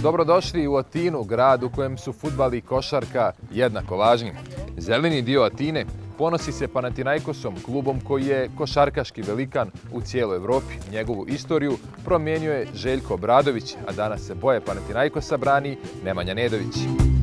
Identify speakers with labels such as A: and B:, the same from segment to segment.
A: Dobrodošli u Atinu, grad u kojem su fudbal i košarka jednako važni. Zeleni dio Atine ponosi se Panathinaikosom, klubom koji je košarkaški velikan u cijeloj Evropi. Njegovu istoriju promijenio je Željko Obradović, a danas se boje Panathinaikosa brani Nemanja Nedović.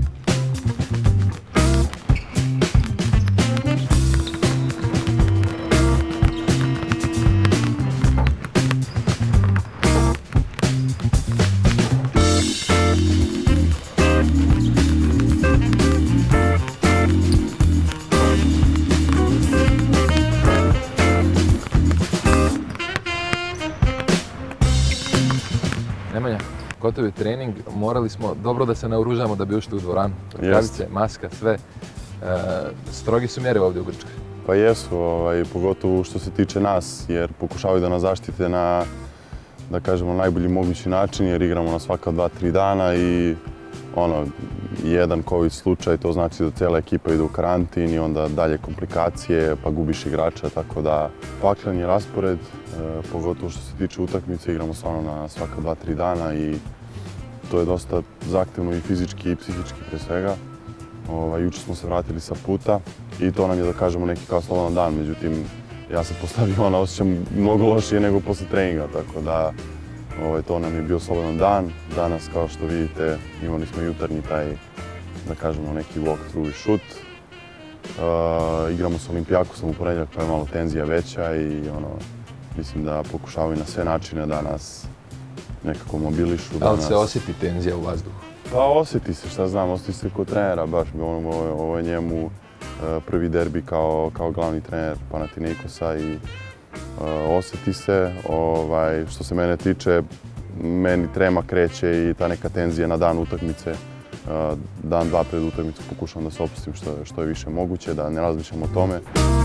A: Nemanja, gotov je trening, morali smo dobro da se naoružamo da bi ušli u dvoranu. Rukavice, maska, sve. Strogi su mjere ovdje u Grčkoj.
B: Pa jesu, pogotovo što se tiče nas, jer pokušavaju da nas zaštite na, da kažemo, najbolji mogući način, jer igramo na svaka 2-3 dana i jedan COVID slučaj, to znači da cijela ekipa ide u karantin i onda dalje komplikacije, pa gubiš igrača, tako da paklen je raspored, pogotovo što se tiče utakmice, igramo stvarno na svaka 2-3 dana i to je dosta zahtevno i fizički i psihički pre svega. Juče smo se vratili sa puta i to nam je, da kažemo, neki kao slobodan dan, međutim ja se postavio osjećam mnogo lošije nego posle treninga, tako da to nam je bio slobodan dan. Danas, kao što vidite, imali smo jutarnji taj, da kažemo, neki walk-through i shoot. Igramo s Olimpijakosom u ponedjeljak, pa je malo tenzija veća i mislim da pokušavaju na sve načine da nas nekako mobilišu.
A: Da li se osjeti tenzija u vazduhu?
B: Pa osjeti se, šta znam, osjeti se kod trenera, baš ovo je njemu prvi derbi kao glavni trener Panathinaikosa i osjeti se. Što se mene tiče, meni trema kreće i ta neka tenzija na dan utakmice. Dan, dva pred utakmicu pokušam da se opustim što je više moguće, da ne razmišljam o tome.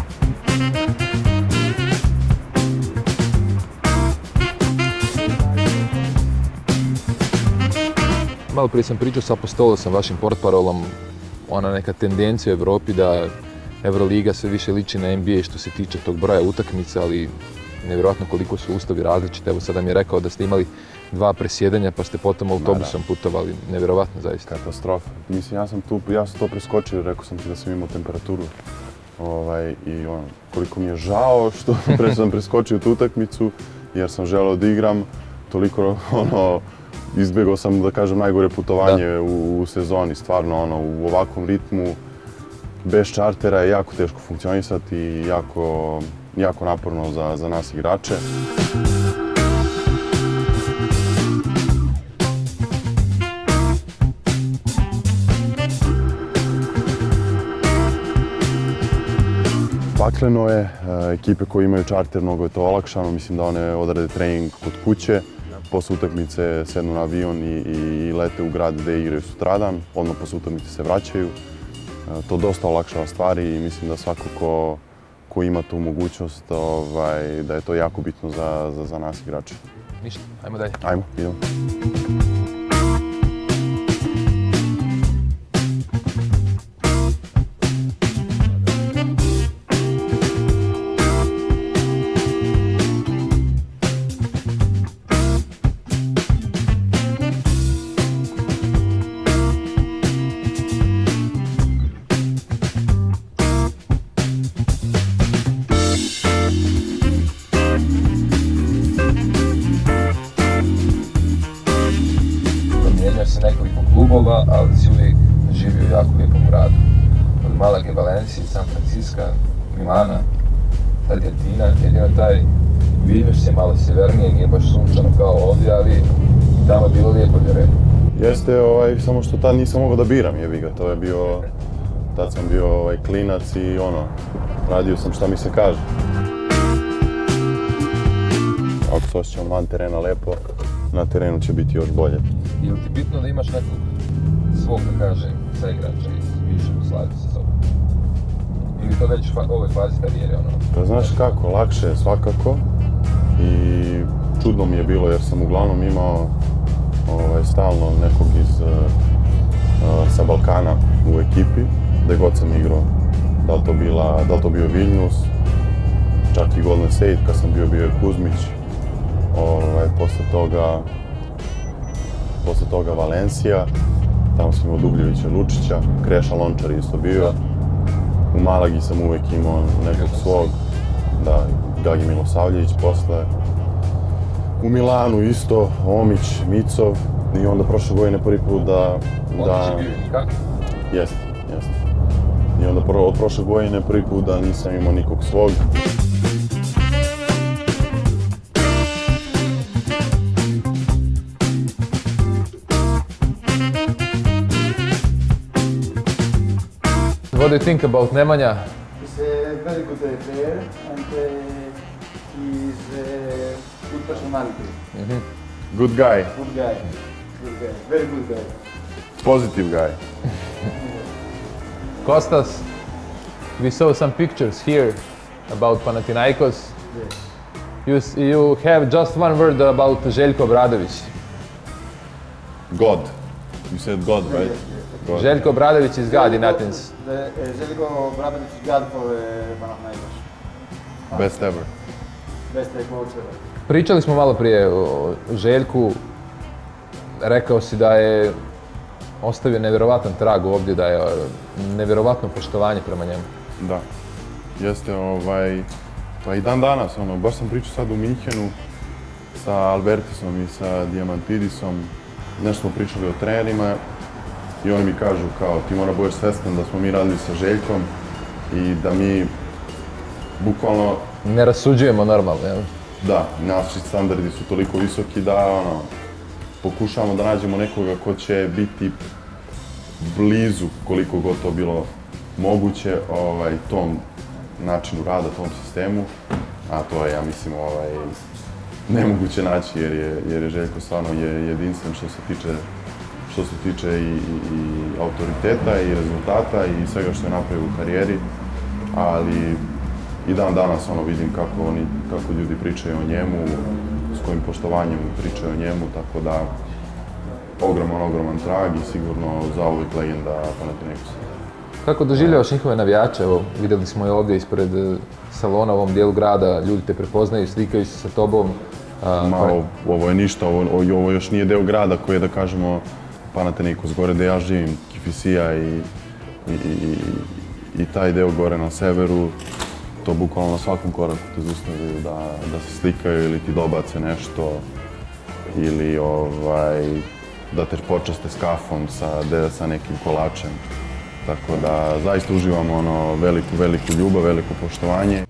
A: Malo prije sam pričao sa Apostolosom, vašim portparolom, ona neka tendencija u Evropi da Euroliga sve više liči na NBA što se tiče tog broja utakmica, ali nevjerojatno koliko su uslovi različiti. Evo sada mi je rekao da ste imali 2 presjedanja pa ste potom autobusom putovali. Nevjerojatno zaista.
B: Katastrofa. Mislim, ja sam to preskočio, rekao sam ti da sam imao temperaturu. I koliko mi je žao što sam preskočio tu utakmicu jer sam želeo da igram. Toliko izbjegao sam, da kažem, najgore putovanje u sezoni. Stvarno, u ovakvom ritmu, bez čartera je jako teško funkcionisati i jako naporno za nas igrače. Pakleno je, ekipe koje imaju čarter mnogo je to olakšano, mislim da one odrade trening kod kuće. Posle utakmice sednu na avion i lete u grad gde igraju sutradan, odmah posle utakmice se vraćaju. To dosta olakšava stvari i mislim da svako ko ima tu mogućnost da je to jako bitno za nas igrače.
A: Ništa, ajmo dalje.
B: Ajmo, idemo.
A: Se nekoliko klubova, ali si uvijek živio u jako lijepom gradu. Od Malage, Valencije, San Francisca, Milana, sad je Atina, jedino taj Vilnius je malo sjevernije, nije baš sunčano kao ovdje, ali tamo je bilo lijepo, vjerujem.
B: Jeste, samo što tad nisam mogao da biram, jebi ga, to je bio, tad sam bio klinac i radio sam šta mi se kaže. Ako se osjećam van terena lepo, na terenu će biti još bolje.
A: Je li ti bitno da imaš nekog svog, da kažem, saigrača iz više Jugoslavije sa sobom? Ili to već u ovoj fazi karijere?
B: Pa znaš kako, lakše je svakako i čudno mi je bilo jer sam uglavnom imao stalno nekog sa Balkana u ekipi, gde god sam igrao. Da li to bio Vilnius, čak i Golden State, kad sam bio je Kuzmić. Posle toga posle toga Valencija, tamo sam imao Dubljevića, Lučića, Kreša Lončar isto bio. U Malagi sam uvek imao nekog svog, da, Gagi Milosavljević posle. U Milanu isto, Omić, Micov, i onda prošle godine prvi put da...
A: Omić je bio nikak?
B: Jeste. I onda od prošle godine prvi put da nisam imao nikog svog.
A: What do you think about Nemanja?
C: He's a very good player and he's a good personality.
B: Good guy,
C: Good guy. Good guy. Very good guy.
B: positive guy.
A: Kostas, we saw some pictures here about Panathinaikos.
C: Yes.
A: You have just one word about Željko Obradović.
B: God. You said God, right?
C: Yes.
B: God.
A: Željko Obradović is God in Athens.
C: Željko Obradović is God for Panathinaikos.
B: Best ever.
C: Best coach ever.
A: Pričali smo malo prije o Željku. Rekao si da je ostavio nevjerovatan trag ovdje, da je nevjerovatno poštovanje prema njemu.
B: Da. Jeste, pa i dan danas, baš sam pričao sad u Minhenu sa Albertisom i sa Diamantidisom. Nešto smo pričali o trenerima i oni mi kažu kao ti mora budeš svestan da smo mi radili sa Željkom i da mi bukvalno,
A: Ne rasuđujemo normalno, jel?
B: da, naši standardi su toliko visoki da pokušavamo da nađemo nekoga ko će biti blizu koliko god to bilo moguće tom načinu rada, tom sistemu, a to je, ja mislim, nemoguće naći jer je Željko stvarno jedinstven što se tiče i autoriteta i rezultata i svega što je napravio u karijeri, ali i dan danas vidim kako ljudi pričaju o njemu, s kojim poštovanjem pričaju o njemu, tako da ogroman trag i sigurno zauvijek legenda Panathinaikosa.
A: Kako doživljavaš njihove navijače? Evo, vidjeli smo je ovdje ispred salona u ovom dijelu grada, ljudi te prepoznaju, slikaju se sa tobom.
B: Ovo je ništa, ovo još nije deo grada koji je, da kažemo, Panathinaikos, gore gde ja živim, Kifisija i taj deo gore na severu, to bukvalno na svakom koraku te zaustavljaju da se slikaju ili ti dobace nešto ili da te počaste s kafom sa nekim kolačem. Tako da zaista uživam veliku ljubav, veliko poštovanje.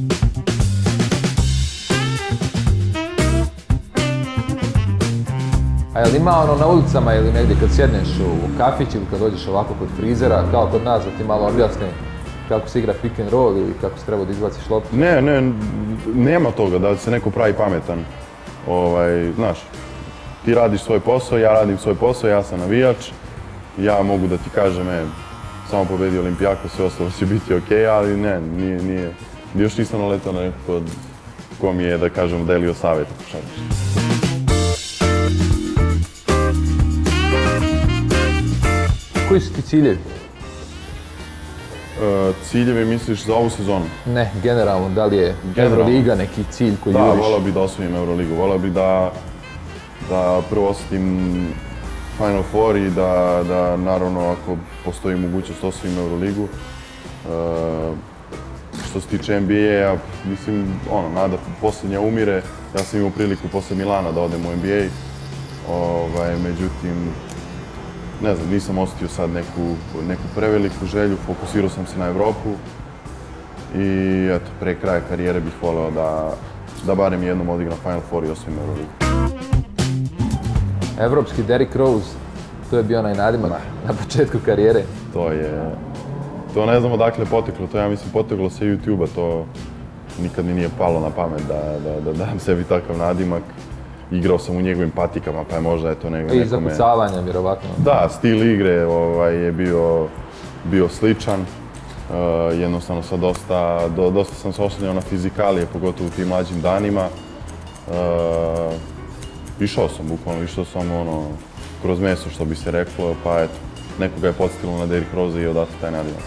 A: A jel ima na ulicama ili negdje kad sjedneš u kafić ili kad dođeš ovako kod frizera, kao kod nas, da ti malo objasni kako se igra pick and roll ili kako se treba da izbaciš loptu?
B: Ne, nema toga da se neko pravi pametan. Znaš, ti radiš svoj posao, ja radim svoj posao, ja sam navijač, ja mogu da ti kažem, samo pobedi Olimpijakos, sve ostalo će biti okej, ali ne, nije. Još nisam naletao na nekog ko mi je, da kažem, delio savjet.
A: Koji su ti ciljevi?
B: Ciljevi misliš za ovu sezonu?
A: Ne, generalno, da li je Euroliga neki cilj koji juriš?
B: Da, voleo bih da osvojim Euroligu, voleo bih da prvo osjetim Final Four i da naravno ako postoji mogućnost osvojim Euroligu. Što se tiče NBA-a, mislim, nada posljednja umire. Ja sam imao priliku posle Milana da odem u NBA. Međutim, ne znam, nisam osjetio sad neku preveliku želju, fokusirao sam se na Evropu. I eto, pre kraja karijere bih voleo da barem jednom odigram Final Four i osvojim Euroligu.
A: Evropski Derrick Rose, to je bio onaj nadimak na početku karijere.
B: To ne znam odakle je poteklo, to ja mislim poteklo sa YouTube-a, to nikad mi nije palo na pamet da dam sebi takav nadimak. Igrao sam u njegovim patikama, pa je možda to nekome...
A: I zakucavanja, vjerovatno.
B: Da, stil igre je bio sličan. Jednostavno sad dosta sam se oslanjao na fizikalije, pogotovo u tim mlađim danima. Išao sam kroz meso, što bi se reklo, pa eto, nekoga je podsjetilo na Derrick Rose i odatle taj nadimak.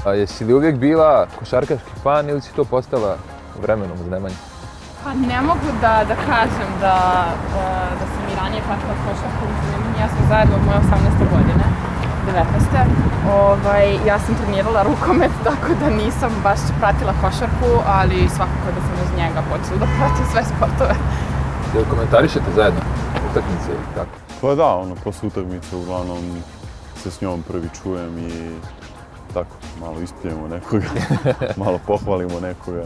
A: Jesi li uvijek bila košarkaški fan ili si to postala vremenom uz Nemanju?
D: Pa ne mogu da kažem da sam i ranije pratila košarku. Ja sam zajedno od moje 18. godine, 19. Ja sam trenirala rukomet, tako da nisam baš pratila košarku, ali svakako da sam uz njega počela da pratim sve sportove.
A: Jel komentarišete zajedno utakmice ili tako?
B: Pa da, posle utakmice uglavnom se s njom prvi čujem i tako, malo ispljujemo nekoga, malo pohvalimo nekoga.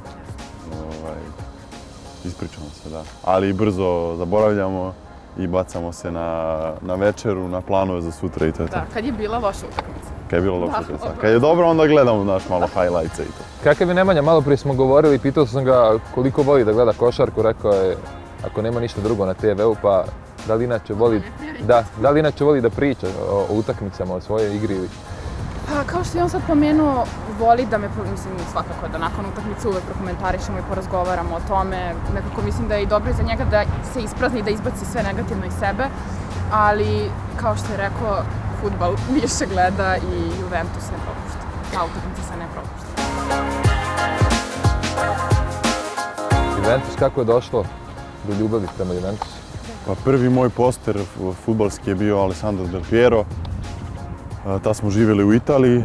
B: Ispričamo se, da. Ali brzo zaboravljamo i bacamo se na večeru, na planove za sutra i to je to.
D: Da, kad je bila loša utakmica.
B: Kad je bila loša utakmica. Kad je dobro, onda gledamo malo highlights-a i to.
A: Kakav je Nemanja? Malo prije smo govorili, pitao sam ga koliko voli da gleda košarku, rekao je ako nema ništa drugo na TV-u, pa da li inače voli da priča o utakmicama, o svojoj igri ili...
D: Pa kao što je on sad pomenuo, voli da me, mislim svakako da nakon utakmice uvek prokomentarišemo i porazgovaramo o tome. Nekako mislim da je i dobro za njega da se isprazni i da izbaci sve negativno iz sebe, ali kao što je rekao, fudbal više gleda i Juventus ne propušta. Ta utakmica se ne propušta.
A: Juventus, kako je došlo do ljubavi prema Juventusu?
B: Pa prvi moj poster fudbalski je bio Alessandro Del Piero. Tad smo živjeli u Italiji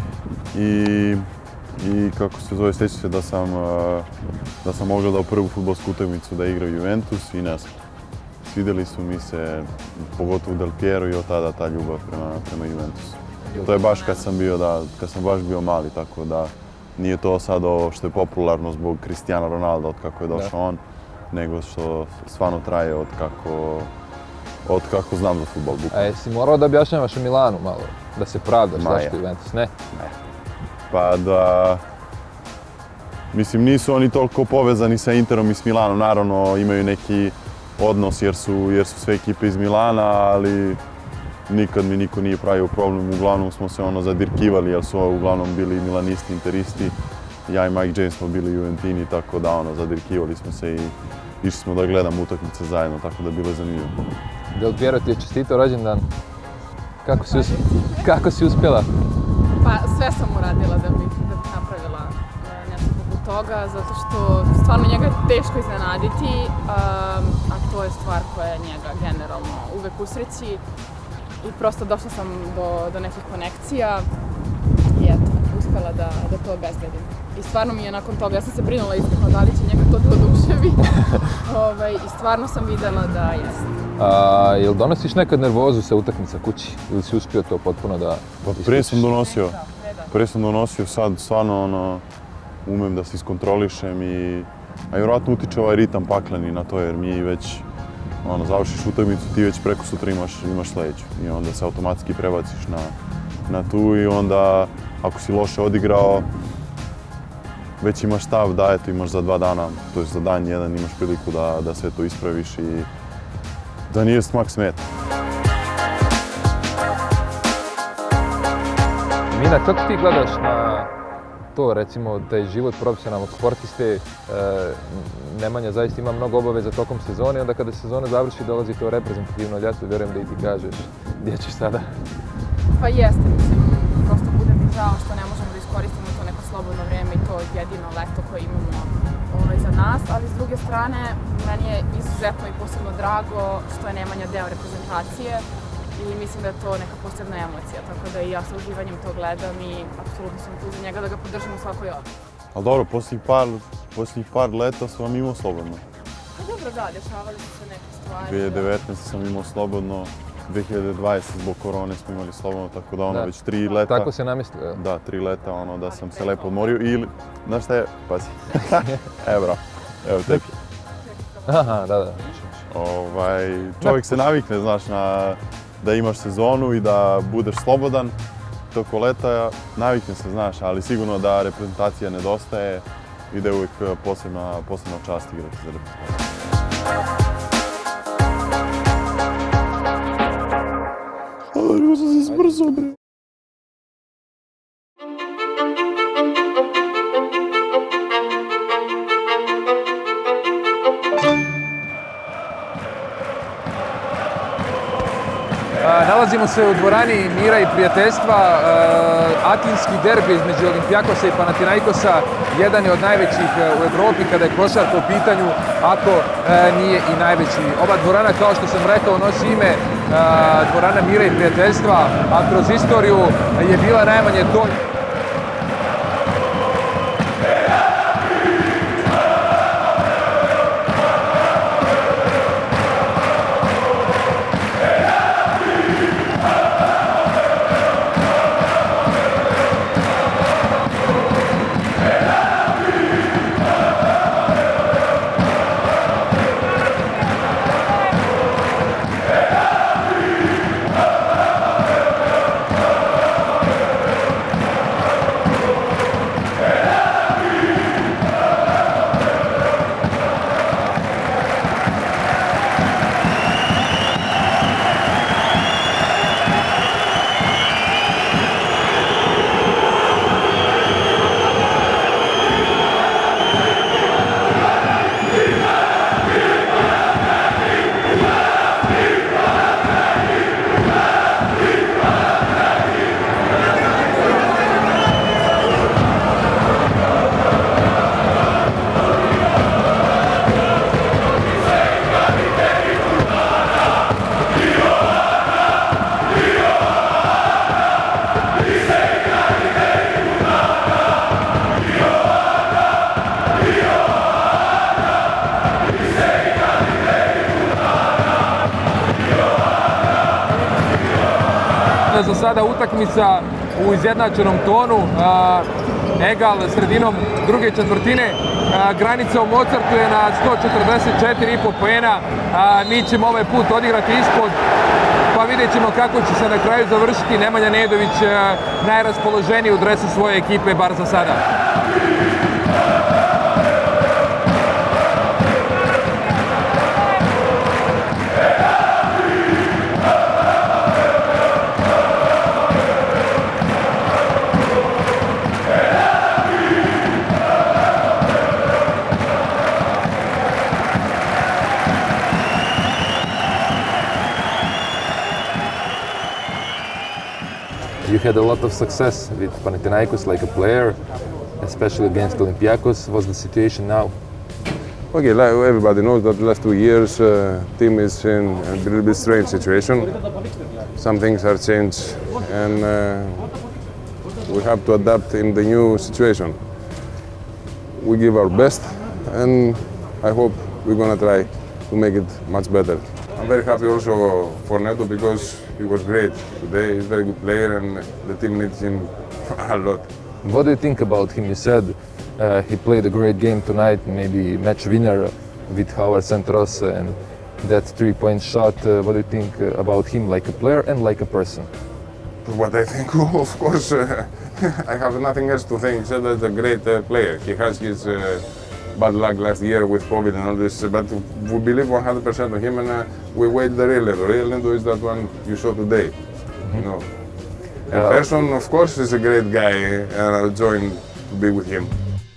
B: i kako se zove, sjećam se da sam ogledao prvu fudbalsku utakmicu da igra Juventus i ne znam. Svidjeli su mi se, pogotovo Del Piero i od tada ta ljubav prema Juventusu. To je baš kad sam baš bio mali, tako da nije to sad ovo što je popularno zbog Cristiano Ronaldo od kako je došao on, nego što stvarno traje od kako znam za fudbal.
A: A jesi morao da objašnjavaš u Milanu malo, da se pravdaš zašto Juventus, ne?
B: Ne. Pa da... Mislim, nisu oni toliko povezani sa Interom i s Milanom, naravno imaju neki odnos jer su sve ekipe iz Milana, ali nikad mi niko nije pravio problem, uglavnom smo se zadirkivali jer su uglavnom bili milanisti, interisti. Ja i Mike James smo bili Juventini, tako da zadirkivali smo se i išli smo da gledamo utakmice zajedno, tako da bilo je zanimljivo.
A: Del Piero ti je čestitao rođendan. Kako si uspjela?
D: Pa sve sam uradila da bih napravila nešto poput toga, zato što stvarno njega je teško iznenaditi, a to je stvar koja je njega generalno uvek usreći. I prosto došla sam do nekih konekcija i eto, uspjela da to obezbedim. I stvarno mi je nakon toga, ja sam se brinula iskreno da li će njega to da oduševi. I stvarno sam videla da jeste.
A: Jel donosiš nekad nervozu sa utakmica kući ili si uspio to potpuno da isključiš?
B: Prije sam donosio, sad stvarno umem da se iskontrolišem a vjerojatno utiče ovaj ritam pakleni na to jer mi već završiš utakmicu, ti već preko sutra imaš sljedeću i onda se automatski prebaciš na tu i onda ako si loše odigrao već imaš stav da eto imaš za 2 dana, to je za dan jedan imaš priliku da sve to ispraviš i da nije smak smeta.
A: Mina, kako ti gledaš na to, recimo, taj život profesionalnog sportiste? Nemanja zaista ima mnogo obaveza tokom sezone, onda kada sezona završi dolazi to reprezentativno ljeto, vjerujem da i ti kažeš gdje ćeš sada.
D: Pa jeste, mislim, prosto bude mi žao što ne možemo da iskoristimo to neko slobodno vrijeme i to jedino leto koje imamo za nas, ali s druge strane, meni je izuzetno i posebno drago što je Nemanja deo reprezentacije i mislim da je to neka posebna emocija, tako da i ja sa uživanjem to gledam i apsolutno sam tu za njega da ga podržim u svakoj odluci.
B: Ali dobro, posljednjih par leta sam imao slobodno.
D: Pa dobro, da, dešavali su se neke stvari.
B: 2019 sam imao slobodno, 2020 zbog korone smo imali slobodno, tako da već 3 leta...
A: Tako se namestio?
B: Da, 3 leta da sam se lepo odmorio ili, znaš šta je, pazi, evo tebi.
A: Aha, da.
B: Čovjek se navikne, znaš, da imaš sezonu i da budeš slobodan toko leta, navikne se, znaš, ali sigurno da reprezentacija nedostaje i da je uvijek posebna čast igrati za reprezentaciju. Ovo sam se smrzo, bre.
A: Nalazimo se u dvorani mira i prijateljstva. Atinski derbi između Olimpijakosa i Panathinaikosa jedan je od najvećih u Evropi kada je košarka u pitanju, ako nije i najveći. Ova dvorana, kao što sam rekao, nosi ime dvorana mira i prijateljstva, a kroz istoriju je bila najmanje to. Za sada utakmica u izjednačenom tonu, egal sredinom druge četvrtine. Granica u Mozartu je na 144,5 poena. Mi ćemo ovaj put odigrati ispod, pa vidjet ćemo kako će se na kraju završiti. Nemanja Nedović najraspoloženiji u dresu svoje ekipe, bar za sada. You had a lot of success with Panathinaikos like a player, especially against Olympiacos. What's the situation now?
E: Okay, like everybody knows that the last 2 years team is in a little bit strange situation. Some things are changed and we have to adapt in the new situation. We give our best and I hope we're gonna try to make it much better. I'm very happy also for Neto because he was great today. He's a very good player and the team needs him a lot.
A: What do you think about him? You said he played a great game tonight, maybe match winner with Howard Centros and that three-point shot. What do you think about him like a player and like a person?
E: What I think, of course, I have nothing else to think. He said that he's a great player. He has his bad luck last year with COVID and all this, but we believe 100% on him and we wait the real Neto. Real Neto is that one you saw today. You know. And person, of course, is a great guy and I'll join to be with him.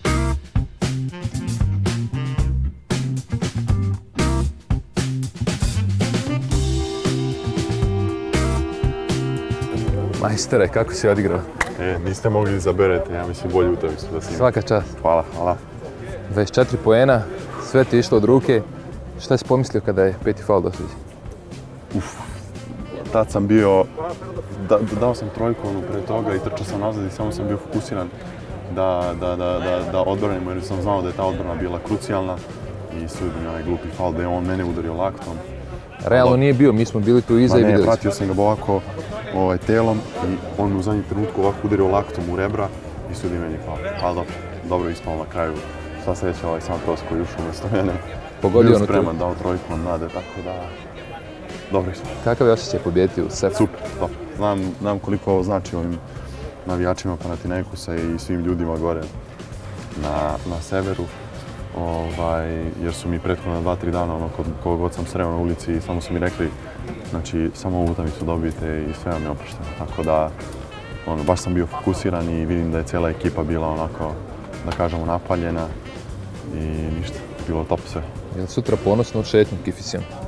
A: Majstore, kako si odigrao?
B: Niste mogli izaberete, ja mislim, bolju utakmicu da si imao.
A: Svaka čast.
B: Hvala, hvala.
A: 24 poena, sve ti je išlo od ruke. Šta si pomislio kada je peti faul dosuđen?
B: Tad sam bio, dao sam trojku pre toga i trčao sam nazad i samo sam bio fokusiran da odbranimo jer sam znao da je ta odbrana bila krucijalna i sudim onaj glupi faul da je on mene udario laktom.
A: Realno nije bio, mi smo bili tu iza i vidjeli smo.
B: Pratio sam ga ovako telom i on me u zadnjem trenutku ovako udario laktom u rebra i sudi meni faul. Ali dobro ispalo na kraju. Sva sreća Santos koji je ušao umjesto mene. Bio spreman, dao trojku, nade, tako da... Dobro ispalo.
A: Kakav je osjećaj pobijediti u Sefu?
B: Super, dobro. Znam koliko ovo znači ovim navijačima Panathinaikosa i svim ljudima gore na severu. Jer su mi prethodno 2-3 dana, koga god sam sreo na ulici, samo su mi rekli, znači, samo ovu utakmicu dobijete i sve vam je oprošteno. Tako da, baš sam bio fokusiran i vidim da je cijela ekipa bila onako, da kažemo, napaljena i ništa, bilo top sve.
A: Je li sutra ponosno u šetnju Kifisijom?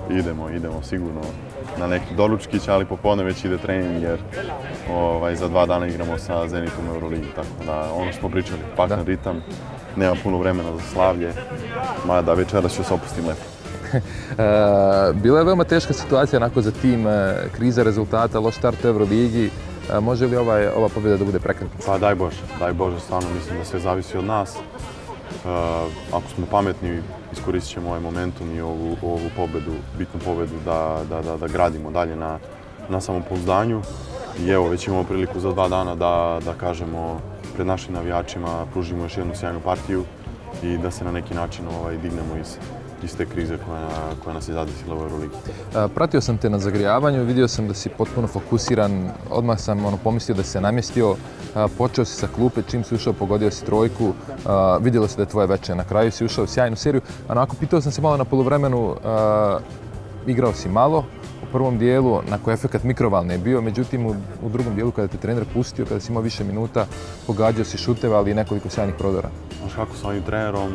B: idemo sigurno na neki doručkić, ali popodne već ide trening jer za 2 dana igramo sa Zenitom u Euroligi, tako da ono što smo pričali, pakan ritam, nema puno vremena za slavlje, mada večeras ću se opustim lepo.
A: Bila je veoma teška situacija onako za tim, kriza rezultata, loš start u Euroligi. Može li ova pobjeda da bude prekretnica?
B: Pa daj Bože, stvarno mislim da sve zavisi od nas. Ako smo pametni, iskoristit ćemo ovaj momentum i ovu pobedu, bitnu pobedu da gradimo dalje na samopouzdanju. I evo, već imamo priliku za 2 dana da kažemo pred našim navijačima, pružimo još jednu sjajnu partiju i da se na neki način dignemo iz te krize koja nas je zadesila u Euroligi.
A: Pratio sam te na zagrijavanju, vidio sam da si potpuno fokusiran, odmah sam pomislio da si se namjestio, počeo si sa klupe, čim si ušao pogodio si trojku, vidjelo se da je tvoje veče, na kraju si ušao u sjajnu seriju. Onako, pitao sam se malo na poluvremenu, igrao si malo u prvom dijelu, onako efekat mikrovalne je bio, međutim u drugom dijelu kada te trener pustio, kada si imao više minuta, pogađao si šuteve, ali i nekoliko sjajnih prodora.
B: Znaš kako sa ovim trenerom,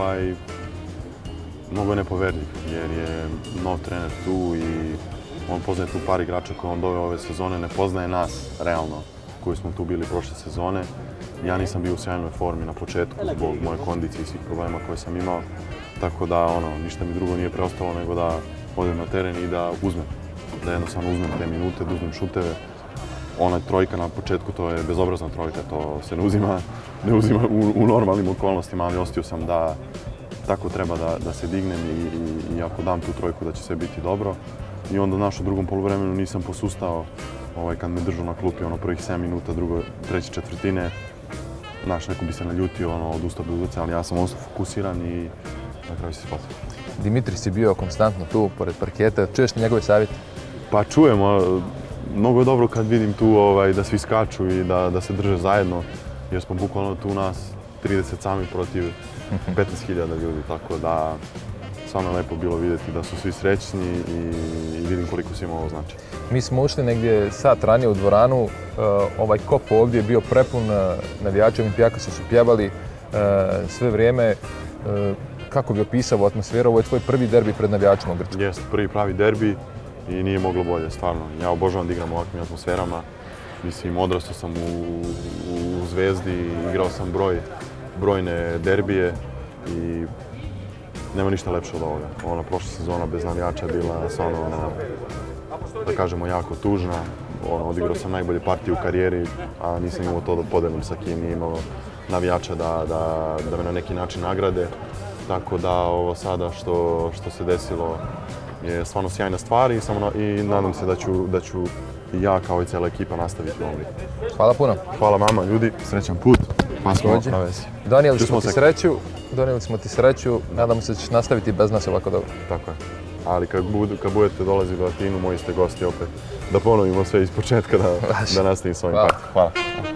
B: mnogo je nepoverljiv, jer je nov trener tu i on poznaje tu par igrača koje on doveo ove sezone, ne poznaje nas, realno, koji smo tu bili prošle sezone. Ja nisam bio u sjajnoj formi na početku zbog moje kondicije i svih problema koje sam imao, tako da ništa mi drugo nije preostalo nego da odem na teren i da uzmem. Da jednostavno uzmem te minute, da uzmem šuteve. Ona trojka na početku, to je bezobrazna trojka, to se ne uzima u normalnim okolnostima, ali osjetio sam da tako treba da se dignem i ako dam tu trojku da će sve biti dobro. I onda u drugom poluvremenu nisam posustao kad me držao na klupi prvih 7 minuta, treće četvrtine. Neko bi se naljutio, odustao bi udaca, ali ja sam ostao fokusiran i na kraju se spasio.
A: Dimitris je bio konstantno tu, pored parketa. Čuješ li njegove savjete?
B: Pa čujem, mnogo je dobro kad vidim tu da svi skaču i da se drže zajedno, jer smo bukvalno tu nas 30 sami protiv 15.000 ljudi, tako da stvarno je lepo bilo vidjeti da su svi srećni i vidim koliko svima ovo znači.
A: Mi smo ušli negdje sat ranije u dvoranu, ovaj kop ovdje je bio prepun, navijači Olimpijakosa su pjevali sve vrijeme. Kako bi opisao atmosferu? Ovo je tvoj prvi derbi pred navijačima u Grčkoj.
B: Jeste, prvi pravi derbi i nije moglo bolje, stvarno. Ja obožavam da igram u ovakvim atmosferama. Mislim, odrastao sam u Zvezdi, igrao sam brojne derbije i nema ništa lepše od ovoga. Prošla sezona bez navijača je bila stvarno, da kažemo, jako tužna. Odigrao sam najbolje partije u karijeri, a nisam imao to da podelim sa kim, nije imao navijača da me na neki način nagrade. Tako da ovo sada što se desilo je stvarno sjajna stvar i nadam se da ću i ja kao i cijela ekipa nastaviti ovom ritmu.
A: Hvala puno.
B: Hvala vama, ljudi, srećan put. Pa smo na vezi.
A: Donijeli smo ti sreću, nadamo se da ćeš nastaviti bez nas ovako dobro.
B: Tako je. Ali kad budete dolazili u Atinu, moji ste gosti opet da ponovimo sve iz početka da nastavim s ovim partijom. Hvala.